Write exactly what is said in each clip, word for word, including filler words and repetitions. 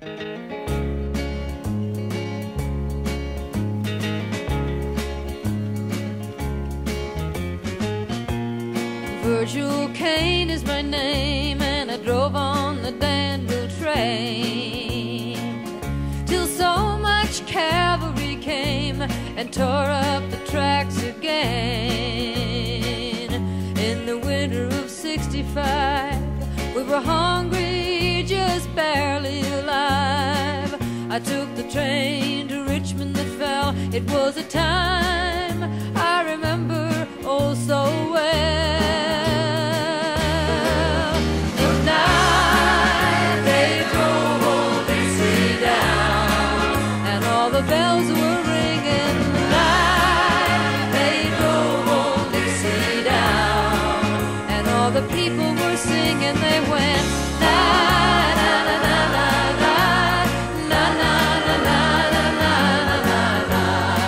Virgil Kane is my name, and I drove on the Danville train till so much cavalry came and tore up the tracks again. In the winter of sixty-five, we were hungry, just barely alive. I took the train to Richmond that fell. It was a time I remember oh so well. The night they drove old Dixie down, and all the bells were ringing. The night they drove old Dixie down, and all the people were singing. They went na na na na na na na na na na na na na.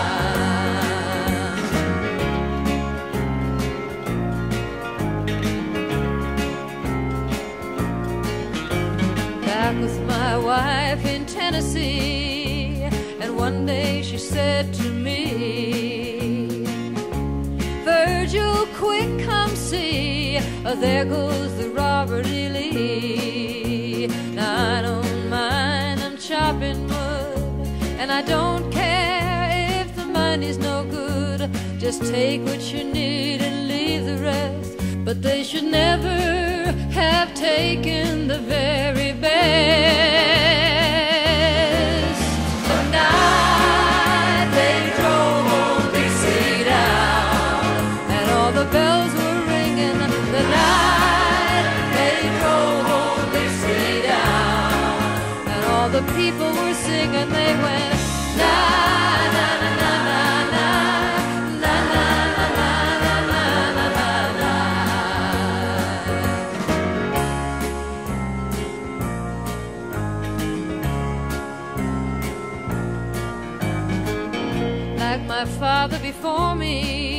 Back with my wife in Tennessee, and one day she said to me, Virgil, quick, come see, oh, there goes the Robert E. Lee. Now I don't mind, I'm chopping wood, and I don't care if the money's no good. Just take what you need and leave the rest. But they should never have taken the very best. The night they drove old Dixie down, and all the bells were ringing. The night they drove old Dixie down, and all the people were singing. They went na na na na na na na na na na na na na. Like my father before me,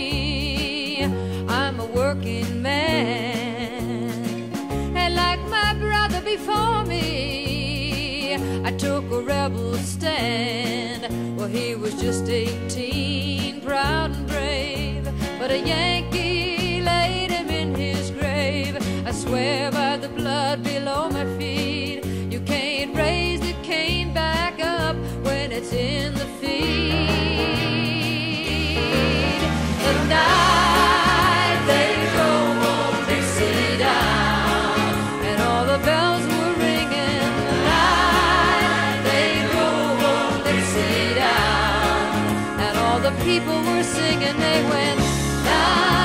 I'm a working man, and like my brother before me, I took a rebel stand. Well, he was just eighteen, proud and brave, but a Yankee laid him in his grave. I swear by the blood below my feet, you can't raise the cane back up when it's in the feed. The night they drove old Dixie down, and all the bells were ringing. The night they drove old Dixie down, and all the people were singing. They went na